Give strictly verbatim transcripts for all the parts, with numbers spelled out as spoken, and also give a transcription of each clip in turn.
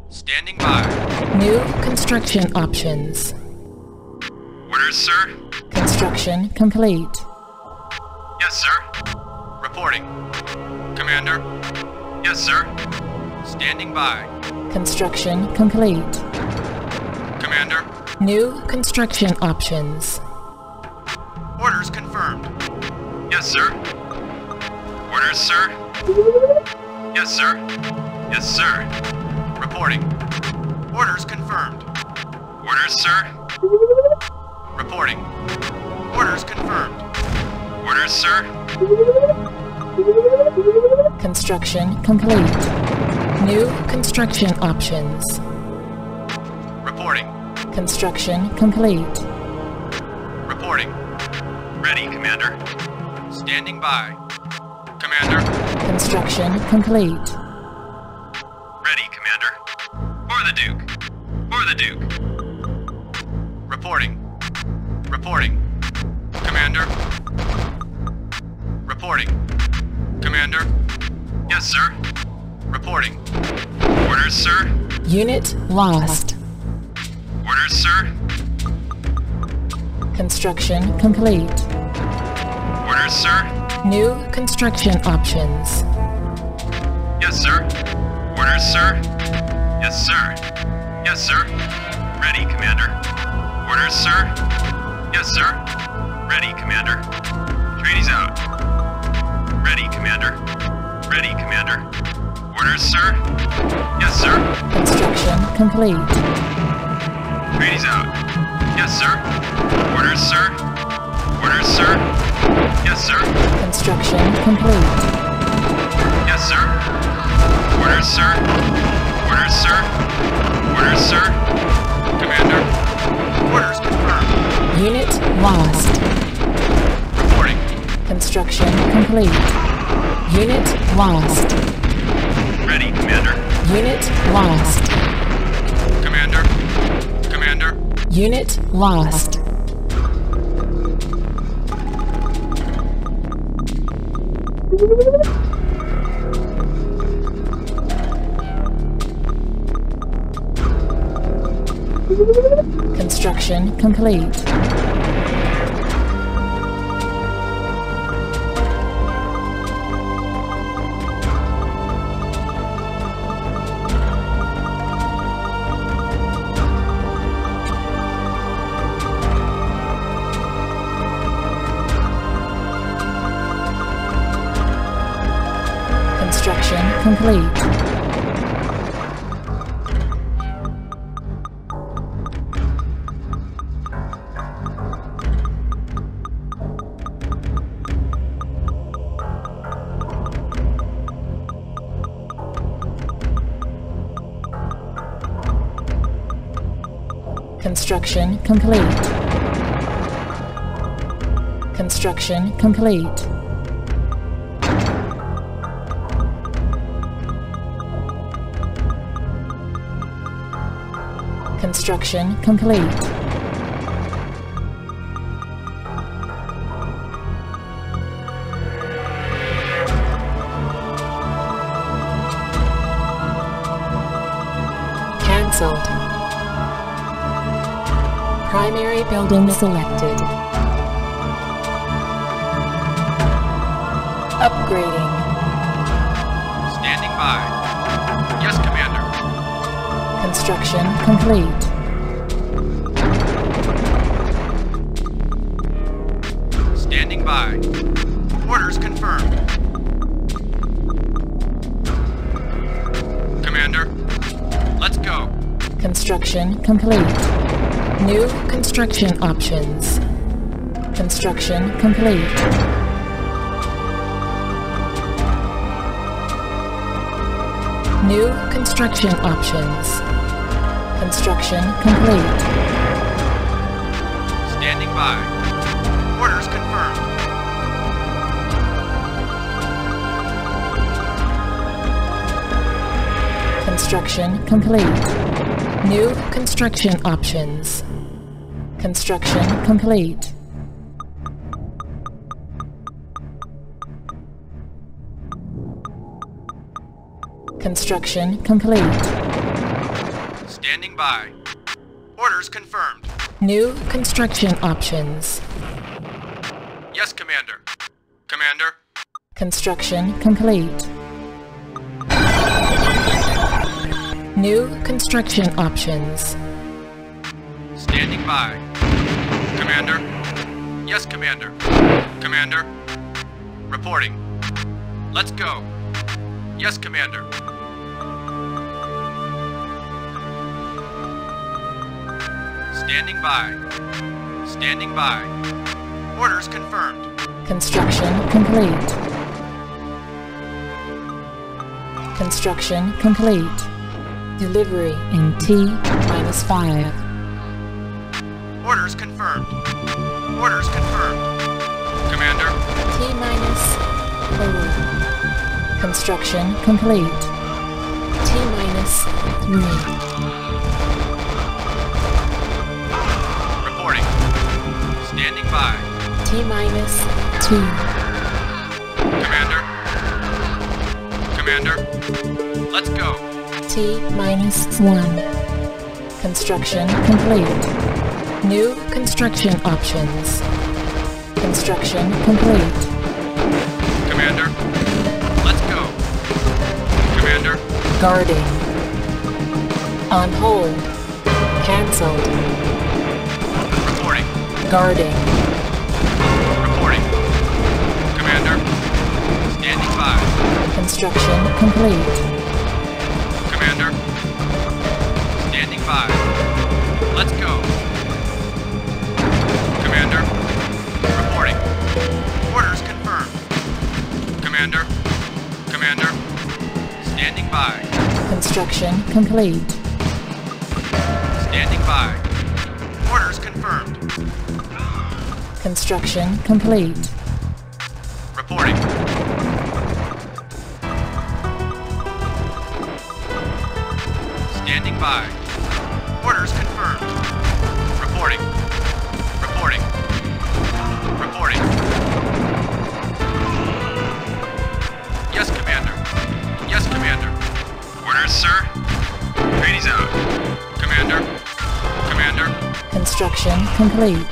Standing by. New construction options. Orders, sir? Construction complete. Yes, sir. Reporting. Commander? Yes, sir. Standing by. Construction complete. Commander? New construction options. Orders confirmed. Yes, sir. Orders, sir? Yes, sir. Yes, sir. Reporting. Orders confirmed. Orders, sir? Reporting. Orders confirmed. Orders, sir? Construction complete. New construction options. Reporting. Construction complete. Reporting. Ready, Commander. Standing by. Commander. Construction complete. Ready, Commander. For the Duke. For the Duke. Reporting. Reporting. Commander. Reporting. Commander. Yes, sir. Reporting. Orders, sir? Unit lost. Orders, sir? Construction complete. Orders, sir? New construction options. Yes, sir. Orders, sir? Yes, sir. Yes, sir. Ready, Commander. Orders, sir? Yes, sir. Ready, Commander. Trainees out. Ready, Commander. Ready, Commander. Orders, sir? Yes, sir. Construction complete. Trainees out. Yes, sir. Orders, sir? Orders, sir? Yes, sir. Construction complete. Yes, sir. Orders, sir? Orders, sir? Orders, sir? Commander. Orders confirmed. Unit lost. Reporting. Construction complete. Unit lost. Ready, Commander. Unit lost. Commander. Commander. Unit lost. Construction complete. Construction complete. Construction complete. Construction complete. Construction complete. Cancelled. Primary building selected. Upgrading. Standing by. Yes, Commander. Construction complete. Standing by. Orders confirmed. Commander, let's go. Construction complete. New construction options. Construction complete. New construction options. Construction complete. Standing by. Orders confirmed. Construction complete. New construction options. Construction complete. Construction complete. Standing by. Orders confirmed. New construction options. Yes, Commander. Commander. Construction complete. New construction options. Standing by. Commander. Yes, Commander. Commander. Reporting. Let's go. Yes, Commander. Standing by. Standing by. Orders confirmed. Construction complete. Construction complete. Delivery in T minus five. Orders confirmed. Orders confirmed. Commander. T minus four. Construction complete. T minus three. Reporting. Standing by. T minus two. Commander. Commander. Let's go. T minus one. Construction complete. New construction options. Construction complete. Commander. Let's go. Commander. Guarding. On hold. Cancelled. Reporting. Guarding. Reporting. Commander. Standing by. Construction complete. Commander. Standing by. Let's go. Commander. Reporting. Orders confirmed. Commander. Commander. Standing by. Construction complete. Standing by. Orders confirmed. Construction complete. Reporting. Standing by. Orders confirmed. Reporting. Reporting. Reporting. Yes, Commander. Yes, Commander. Orders, sir. Trainees out. Commander. Commander. Construction complete.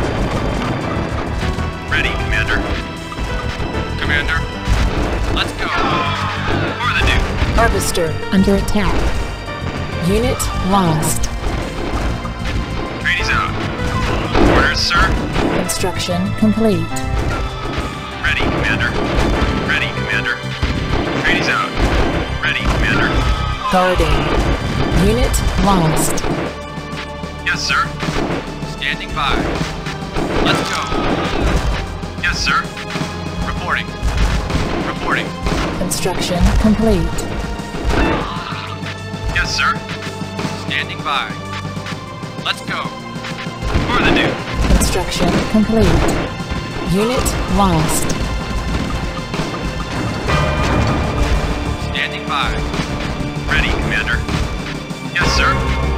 Ready, Commander. Commander. Let's go. For the Duke. Harvester under attack. Unit lost. Trainees out. Orders, sir. Construction complete. Ready, Commander. Ready, Commander. Trainees out. Ready, Commander. Guarding. Unit lost. Yes, sir. Standing by. Let's go. Yes, sir. Reporting. Reporting. Construction complete. Yes, sir. Standing by. Let's go. For the Duke. Construction complete. Unit lost. Standing by. Ready, Commander. Yes, sir.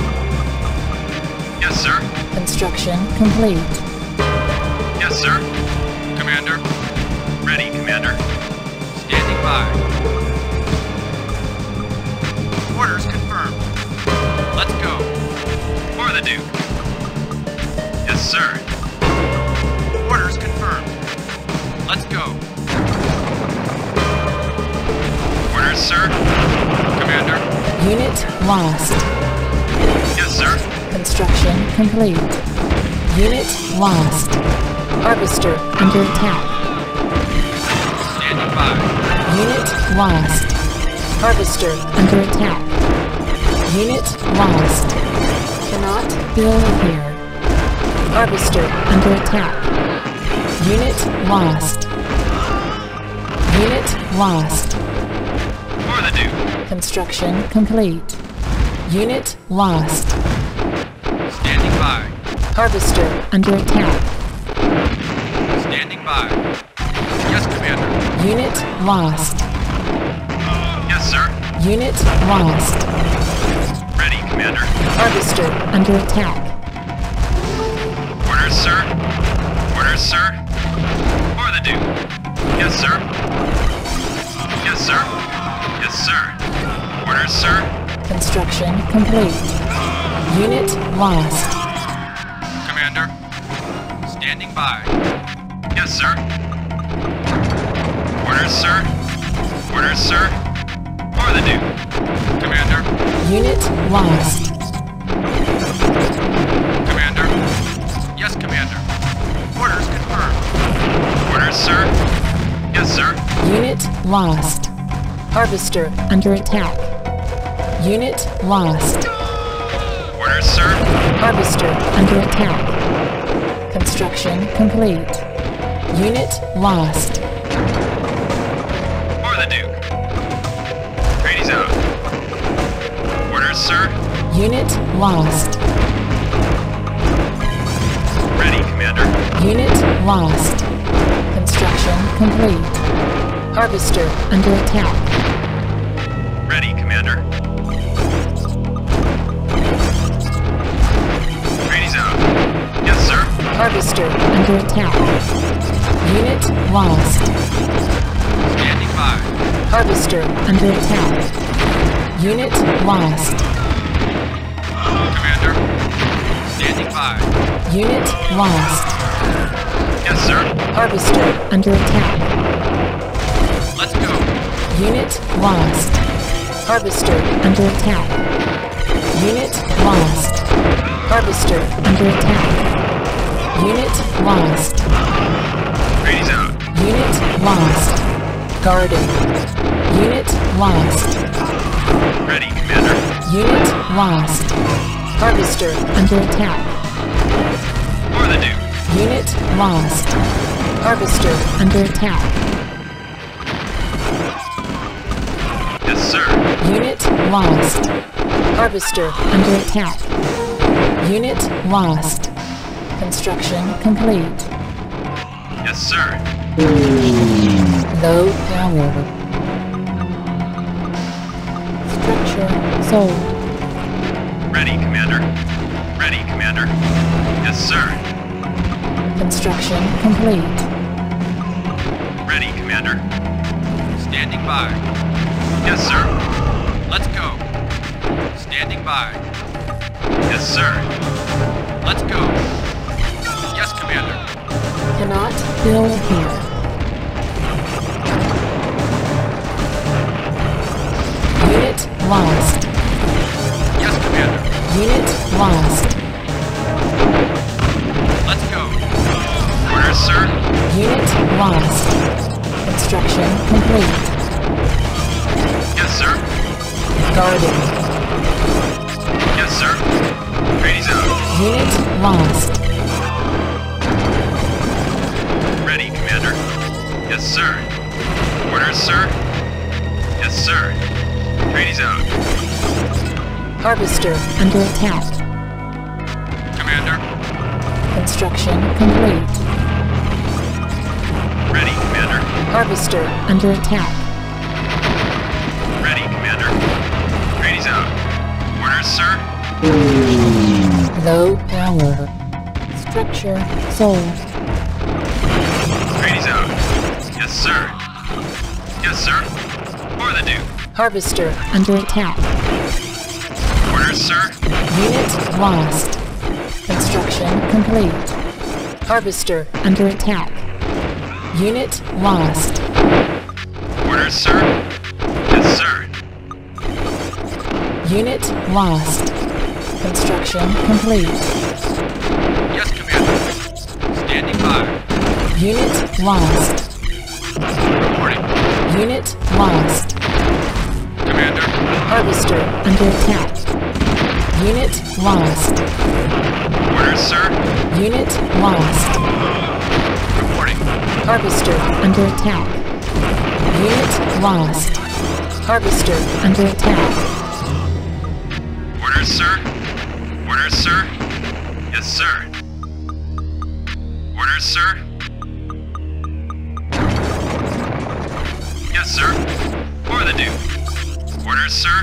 Yes, sir. Construction complete. Yes, sir. Commander. Ready, Commander. Standing by. Orders confirmed. Let's go. For the Duke. Yes, sir. Orders confirmed. Let's go. Orders, sir. Commander. Unit lost. Yes, sir. Construction complete. Unit lost. Harvester under attack. Standing by. Unit lost. Harvester under attack. Unit lost. Cannot build here. Harvester under attack. Unit lost. Unit lost. For the Duke. Construction complete. Unit lost. Standing by. Harvester under attack. Standing by. Yes, Commander. Unit lost. Yes, sir. Unit lost. Ready, Commander. Harvester under attack. Orders, sir. Orders, sir. For the Duke. Yes, sir. Yes, sir. Yes, sir. Orders, sir. Construction complete. Unit lost. Commander. Standing by. Yes, sir. Orders, sir. Orders, sir. For the Duke. Commander. Unit lost. Commander. Yes, Commander. Orders confirmed. Orders, sir. Yes, sir. Unit lost. Harvester under attack. Unit lost. Orders, sir. Harvester under attack. Construction complete. Unit lost. For the Duke. Trainees out. Orders, sir. Unit lost. Ready, Commander. Unit lost. Construction complete. Harvester under attack. Ready, Commander. Trainees out. Yes, sir. Harvester under attack. Unit lost. Standing by. Harvester under attack. Unit lost. Commander. Standing by. Unit lost. Yes, sir. Harvester under attack. Let's go. Unit lost. Harvester under attack. Unit lost. Harvester under attack. Unit lost. Trainees out. Unit lost. Guarded. Unit lost. Ready, Commander. Unit lost. Harvester under attack. For the Duke. Unit lost. Harvester under attack. Yes, sir. Unit lost. Harvester under attack. Unit lost. Construction complete. Yes, sir. Low power. Structure sold. Ready, Commander. Ready, Commander. Yes, sir. Construction complete. Ready, Commander. Standing by. Yes, sir. Let's go. Standing by. Yes, sir. Let's go. Yes, Commander. Cannot build here. Unit lost. Yes, Commander. Unit lost. Let's go. Orders, sir. Unit lost. Construction complete. Yes, sir. Guarded. Yes, sir. Trainees out. Unit lost. Ready, Commander. Yes, sir. Orders, sir. Yes, sir. Trainees out. Harvester under attack. Commander. Construction complete. Ready, Commander. Harvester under attack. Ready, Commander. Trainees out. Orders, sir. Low power. Structure sold. Trainees out. Yes, sir. Yes, sir. For the Duke. Harvester under attack. Orders, sir. Unit lost. Construction complete. Harvester under attack. Unit lost. Orders, sir. Yes, sir. Unit lost. Construction complete. Yes, Commander. Standing by. Unit lost. Reporting. Unit lost. Commander. Harvester under attack. Unit lost. Orders, sir. Unit lost. Reporting. Harvester under attack. Unit lost. Harvester under attack. Orders, sir. Orders, sir. Yes, sir. Orders, sir. Yes, sir. For the Duke. Orders, sir.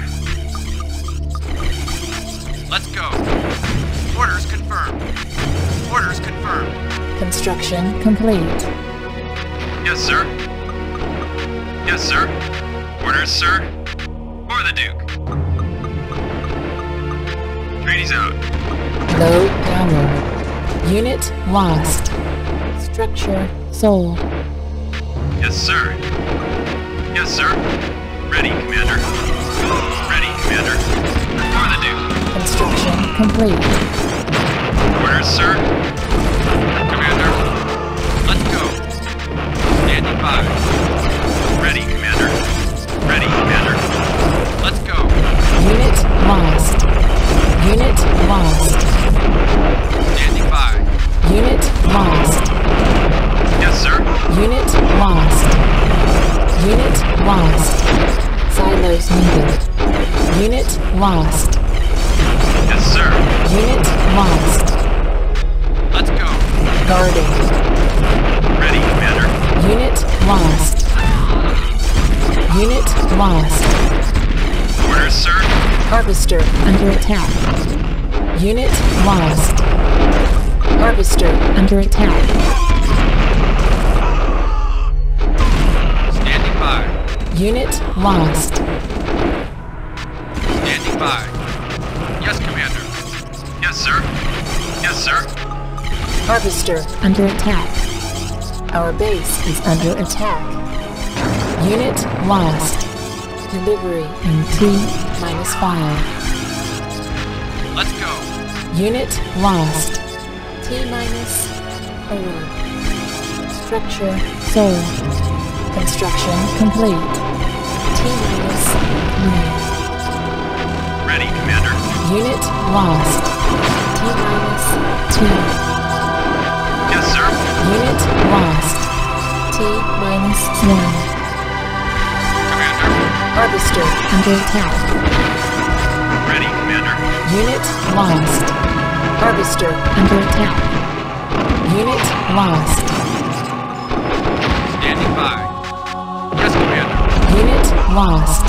Let's go. Orders confirmed. Orders confirmed. Construction complete. Yes, sir. Yes, sir. Orders, sir. For the Duke. Brady's out. Low power. Unit lost. Structure sold. Yes, sir. Yes, sir. Ready, Commander. Ready, Commander. For the duke. Construction complete. Orders, sir. Commander. Let's go. Standing by. Ready, Commander. Ready, Commander. Let's go. Unit lost. Unit lost. Standing by. Unit lost. Yes, sir. Unit lost. Unit lost. Silos needed. Unit lost. Yes, sir. Unit lost. Let's go. Guarding. Ready, Commander. Unit lost. Unit lost. Orders, sir. Harvester under attack. Unit lost. Harvester under attack. Standing by. Unit lost. Standing by. Yes, Commander. Yes, sir. Yes, sir. Harvester under attack. Our base is under attack. Unit lost. Delivery in T minus five. Let's go. Unit lost. T minus four. Structure sold. Construction complete. T minus three. Ready, Commander. Unit lost. T minus two. Yes, sir. Unit lost. T minus one. Commander. Harvester under attack. Ready, Commander. Unit lost. Harvester under attack. Unit lost. Standing by. Yes, Commander. Unit lost.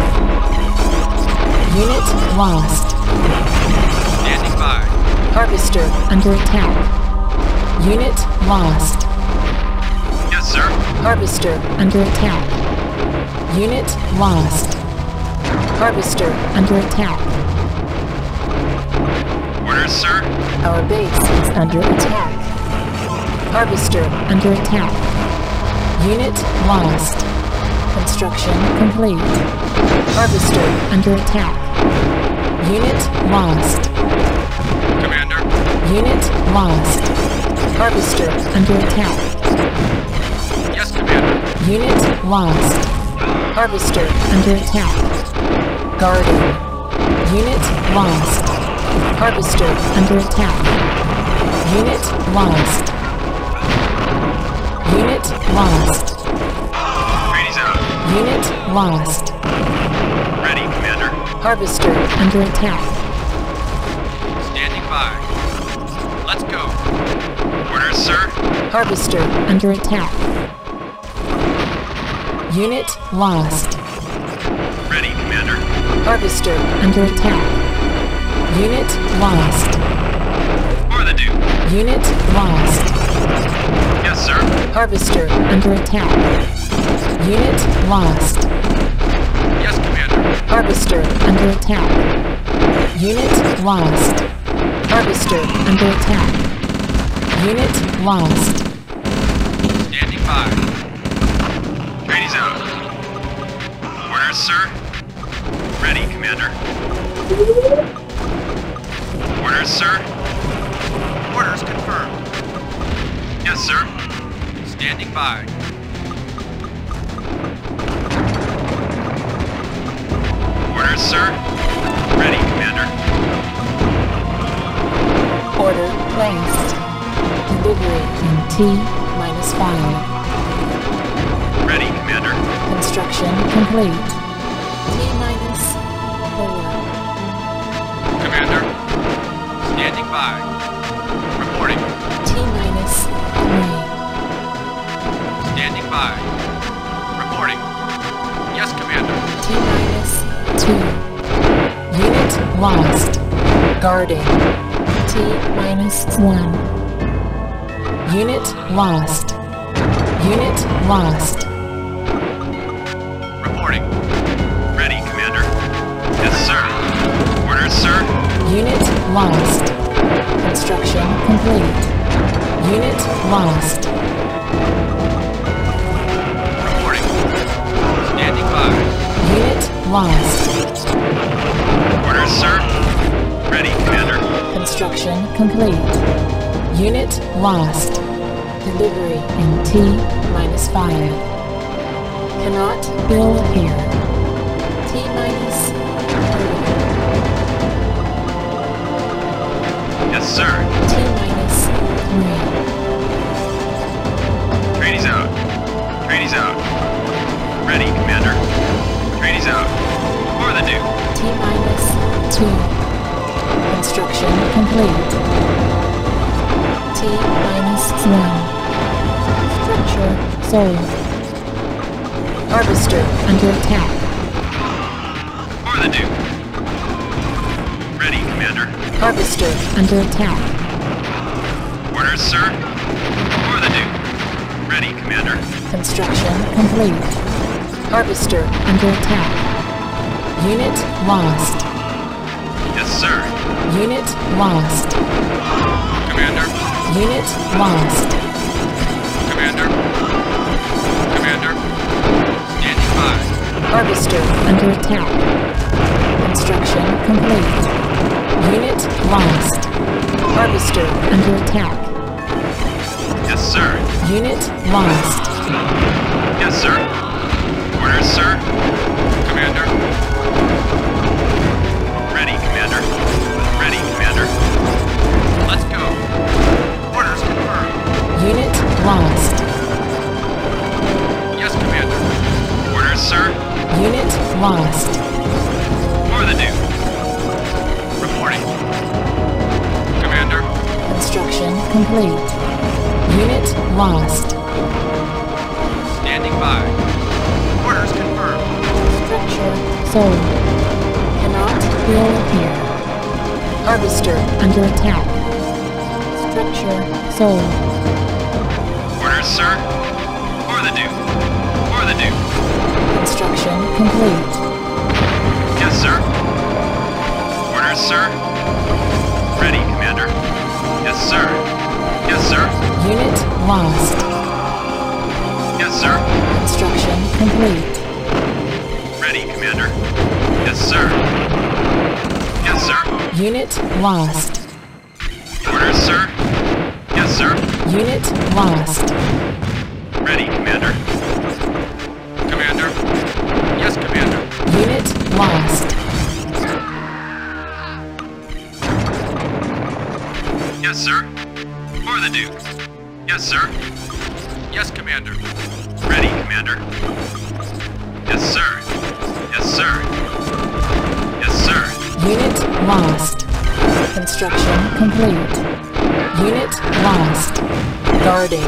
Unit lost. Standing by. Harvester under attack. Unit lost. Yes, sir. Harvester under attack. Unit lost. Harvester under attack. Orders, sir. Our base is under attack. Harvester under attack. Unit lost. Construction complete. Harvester under attack. Unit lost. Commander. Unit lost. Harvester under attack. Yes, Commander. Unit lost. Harvester under attack. Guarding. Unit lost. Harvester under attack. Unit lost. Unit lost. Brady's out. Unit lost. Ready, Commander. Harvester under attack. Standing by. Let's go. Orders, sir. Harvester under attack. Unit lost. Ready, Commander. Harvester under attack. Unit lost. For the duke. Unit lost. Yes, sir. Harvester under attack. Unit lost. Yes, Commander. Harvester under attack. Unit lost. Harvester under attack. Unit lost. Standing by. Brady's out. Orders, sir. Ready, Commander. Orders, sir. Orders confirmed. Yes, sir. Standing by. Orders, sir. Ready, Commander. Order placed. Delivery in T minus five. Ready, Commander. Construction complete. T minus four. Commander. Standing by. Reporting. T minus three. Standing by. Reporting. Yes, Commander. T minus two. Unit lost. Guarding. T minus one. Unit lost. Unit lost. Reporting. Ready, Commander. Yes, sir. Orders, sir. Unit lost. Construction complete. Unit lost. Reporting. Standing by. Unit lost. Orders, sir. Ready, Commander. Construction complete. Unit lost. Delivery in T minus five. Cannot build here. T minus three. Yes, sir. T minus three. Trainees out. Trainees out. Ready, Commander. Trainees out. For the Duke. T minus two. Construction complete. T minus one. Structure sold. Harvester under attack. For the Duke. Ready, Commander. Harvester under attack. Orders, sir. For the Duke. Ready, Commander. Construction complete. Harvester under attack. Unit lost. Yes, sir. Unit lost. Commander. Unit lost. Commander. Commander. Standing by. Harvester under attack. Construction complete. Unit lost. Harvester under attack. Yes, sir. Unit lost. Yes, sir. Orders, sir. Commander. Ready, Commander. Ready, Commander. Let's go. Orders confirmed. Unit lost. Yes, Commander. Orders, sir. Unit lost. For the Duke. Reporting. Commander. Construction complete. Unit lost. Standing by. Orders confirmed. Structure sold. Cannot build here. Harvester under attack. Structure sold. Orders, sir. For the Duke. For the Duke. Construction complete. Yes, sir. Orders, sir. Ready, Commander. Yes, sir. Yes, sir. Unit lost. Yes, sir. Construction complete. Ready, Commander. Yes, sir. Yes, sir. Unit lost. Orders, sir. Yes, sir. Unit lost. Ready, Commander. Commander. Yes, Commander. Unit lost. Yes, sir. For the Duke. Yes, sir. Yes, Commander. Ready, Commander. Yes, sir. Yes, sir. Yes, sir. Unit lost. Construction complete. Unit lost. Guarding.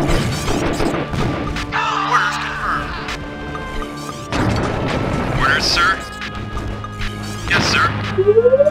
Orders confirmed. Orders, sir. Yes, sir.